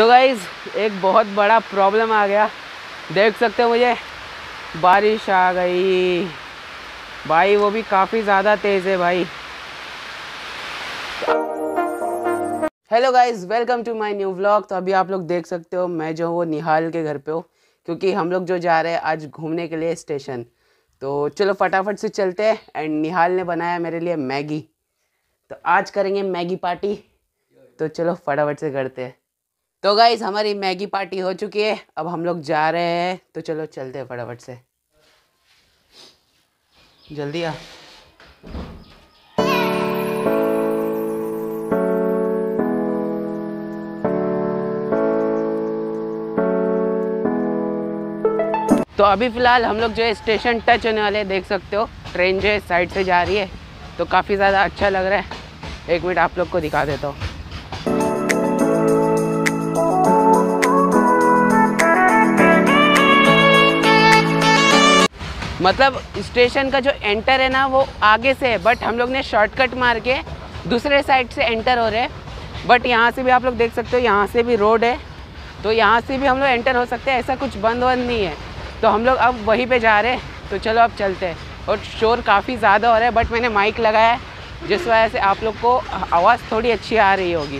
तो गाइज़ एक बहुत बड़ा प्रॉब्लम आ गया। देख सकते हो मुझे, बारिश आ गई भाई, वो भी काफ़ी ज़्यादा तेज़ है भाई। Hello guys, welcome to my new vlog. तो अभी आप लोग देख सकते हो मैं जो वो निहाल के घर पे हूँ, क्योंकि हम लोग जो जा रहे हैं आज घूमने के लिए स्टेशन। तो चलो फटाफट से चलते हैं। एंड निहाल ने बनाया मेरे लिए मैगी, तो आज करेंगे मैगी पार्टी। तो चलो फटाफट से करते हैं। तो गाइस हमारी मैगी पार्टी हो चुकी है, अब हम लोग जा रहे हैं। तो चलो चलते हैं फटाफट से, जल्दी आ। तो अभी फ़िलहाल हम लोग जो है स्टेशन टच होने वाले हैं। देख सकते हो ट्रेन जो है साइड से जा रही है, तो काफ़ी ज़्यादा अच्छा लग रहा है। एक मिनट आप लोग को दिखा देता हूँ। मतलब स्टेशन का जो एंटर है ना वो आगे से है, बट हम लोग ने शॉर्टकट मार के दूसरे साइड से एंटर हो रहे हैं। बट यहाँ से भी आप लोग देख सकते हो, यहाँ से भी रोड है, तो यहाँ से भी हम लोग एंटर हो सकते हैं। ऐसा कुछ बंद नहीं है, तो हम लोग अब वहीं पे जा रहे हैं। तो चलो अब चलते हैं। और शोर काफ़ी ज़्यादा हो रहा है, बट मैंने माइक लगाया है, जिस वजह से आप लोग को आवाज़ थोड़ी अच्छी आ रही होगी।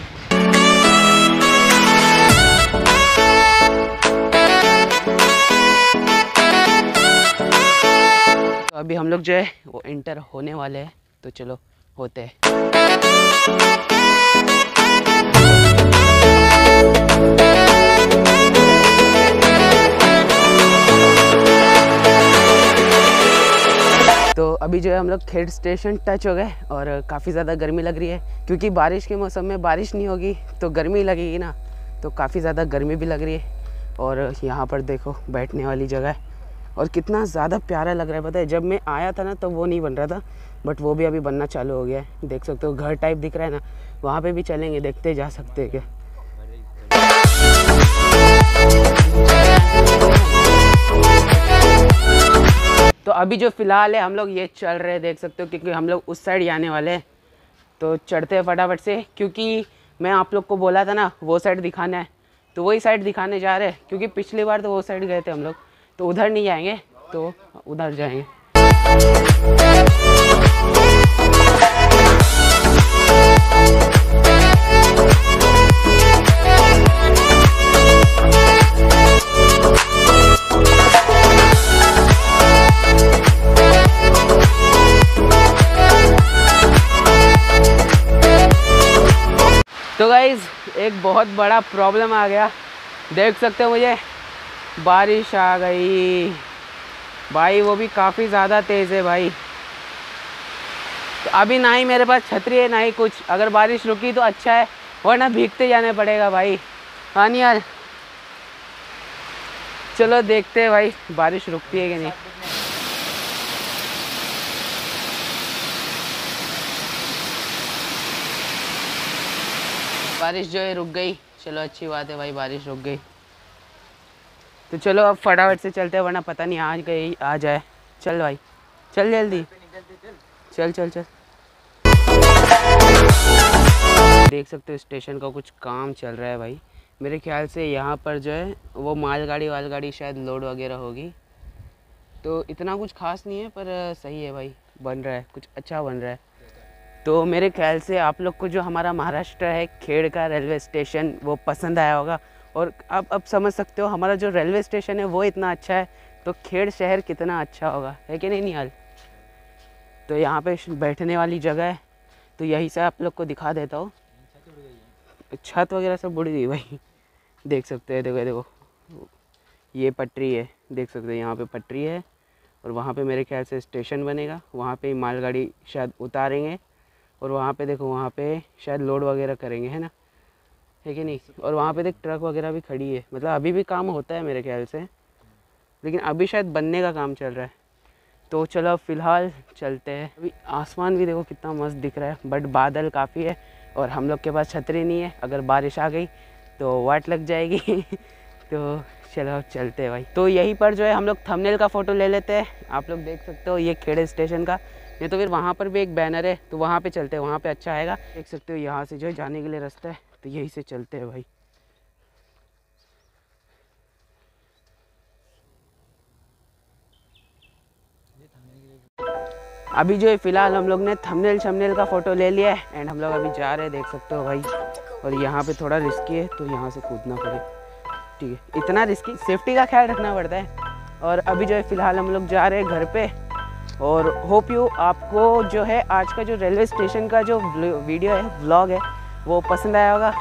तो अभी हम लोग जो है वो एंटर होने वाले हैं, तो चलो होते हैं। तो अभी जो है हम लोग खेड़ स्टेशन टच हो गए, और काफ़ी ज़्यादा गर्मी लग रही है, क्योंकि बारिश के मौसम में बारिश नहीं होगी तो गर्मी लगेगी ना, तो काफ़ी ज़्यादा गर्मी भी लग रही है। और यहाँ पर देखो बैठने वाली जगह है, और कितना ज़्यादा प्यारा लग रहा है। पता है जब मैं आया था ना तो वो नहीं बन रहा था, बट वो भी अभी बनना चालू हो गया है। देख सकते हो घर टाइप दिख रहा है ना, वहाँ पे भी चलेंगे, देखते जा सकते हैं क्या। तो अभी जो फ़िलहाल है हम लोग ये चल रहे हैं, देख सकते हो, क्योंकि हम लोग उस साइड जाने वाले हैं। तो चढ़ते हैं फटाफट से, क्योंकि मैं आप लोग को बोला था ना वो साइड दिखाना है, तो वही साइड दिखाने जा रहे हैं। क्योंकि पिछली बार तो वो साइड गए थे हम लोग, तो उधर नहीं जाएंगे, तो उधर जाएंगे। तो गाइज़ एक बहुत बड़ा प्रॉब्लम आ गया। देख सकते हो मुझे, बारिश आ गई भाई, वो भी काफ़ी ज़्यादा तेज़ है भाई। तो अभी ना ही मेरे पास छतरी है ना ही कुछ, अगर बारिश रुकी तो अच्छा है, वरना भीगते जाने पड़ेगा भाई। हाँ नहीं यार, चलो देखते हैं भाई बारिश रुकती है कि नहीं। बारिश जो है रुक गई, चलो अच्छी बात है भाई, बारिश रुक गई। तो चलो अब फटाफट से चलते हैं, वरना पता नहीं आ जाए। चल भाई चल जल्दी, चल चल चल। देख सकते हो स्टेशन का कुछ काम चल रहा है भाई। मेरे ख्याल से यहाँ पर जो है वो मालगाड़ी शायद लोड वगैरह होगी। तो इतना कुछ खास नहीं है, पर सही है भाई, बन रहा है, कुछ अच्छा बन रहा है। तो मेरे ख्याल से आप लोग को जो हमारा महाराष्ट्र है खेड़ का रेलवे स्टेशन वो पसंद आया होगा। और आप अब समझ सकते हो हमारा जो रेलवे स्टेशन है वो इतना अच्छा है, तो खेड़ शहर कितना अच्छा होगा, है कि नहीं निहाल। तो यहाँ पे बैठने वाली जगह है, तो यहीं से आप लोग को दिखा देता हूँ। छत वगैरह सब बुड़ गई भाई, देख सकते हैं। देखो देखो ये पटरी है, देख सकते हैं यहाँ पे पटरी है, और वहाँ पे मेरे ख्याल से स्टेशन बनेगा। वहाँ पे मालगाड़ी शायद उतारेंगे, और वहाँ पे देखो वहाँ पे शायद लोड वगैरह करेंगे, है ना, है कि नहीं। और वहाँ पे देख ट्रक वगैरह भी खड़ी है, मतलब अभी भी काम होता है मेरे ख्याल से, लेकिन अभी शायद बनने का काम चल रहा है। तो चलो फ़िलहाल चलते हैं। अभी आसमान भी देखो कितना मस्त दिख रहा है, बट बादल काफ़ी है, और हम लोग के पास छतरी नहीं है, अगर बारिश आ गई तो वाट लग जाएगी। तो चलो अब चलते हैं भाई। तो यहीं पर जो है हम लोग थंबनेल का फ़ोटो ले लेते हैं। आप लोग देख सकते हो ये खेड़े स्टेशन का, नहीं तो फिर वहाँ पर भी एक बैनर है, तो वहाँ पे चलते हैं, वहाँ पे अच्छा आएगा। देख सकते हो यहाँ से जो है जाने के लिए रास्ता है, तो यहीं से चलते हैं भाई। अभी जो है फ़िलहाल हम लोग ने थंबनेल शमनेल का फ़ोटो ले लिया है एंड हम लोग अभी जा रहे हैं, देख सकते हो भाई। और यहाँ पे थोड़ा रिस्की है तो यहाँ से कूदना पड़े, ठीक है। इतना रिस्की, सेफ्टी का ख्याल रखना पड़ता है। और अभी जो है फ़िलहाल हम लोग जा रहे हैं घर पे। और होप यू आपको जो है आज का जो रेलवे स्टेशन का जो वीडियो है, व्लॉग है, वो पसंद आया होगा।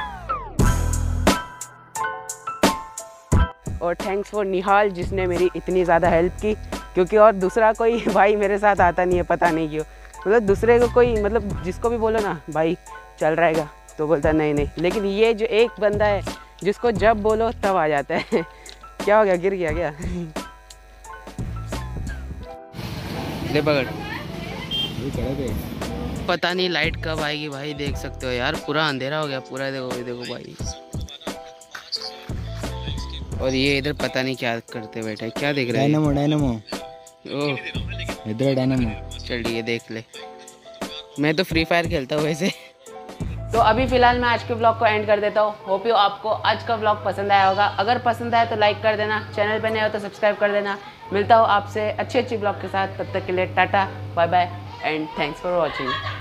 और थैंक्स फॉर निहाल जिसने मेरी इतनी ज़्यादा हेल्प की, क्योंकि और दूसरा कोई भाई मेरे साथ आता नहीं है, पता नहीं क्यों। मतलब दूसरे को कोई, मतलब जिसको भी बोलो ना भाई चल रहेगा तो बोलता नहीं नहीं, लेकिन ये जो एक बंदा है जिसको जब बोलो तब आ जाता है। क्या हो गया, गिर गया क्या? ले पकड़। पता नहीं लाइट कब आएगी भाई, देख सकते हो यार पूरा अंधेरा हो गया पूरा। देखो देखो भाई, और ये इधर पता नहीं क्या करते बैठे, क्या देख रहे हैं? डायनामो ओह इधर डायनामो। चल ठीक है देख ले, मैं तो फ्री फायर खेलता हूँ वैसे। तो अभी फ़िलहाल मैं आज के ब्लॉग को एंड कर देता हूँ। होप यू आपको आज का ब्लॉग पसंद आया होगा। अगर पसंद आया तो लाइक कर देना, चैनल पे नए हो तो सब्सक्राइब कर देना। मिलता हूँ आपसे अच्छी ब्लॉग के साथ, तब तक के लिए tata bye bye and thanks for watching.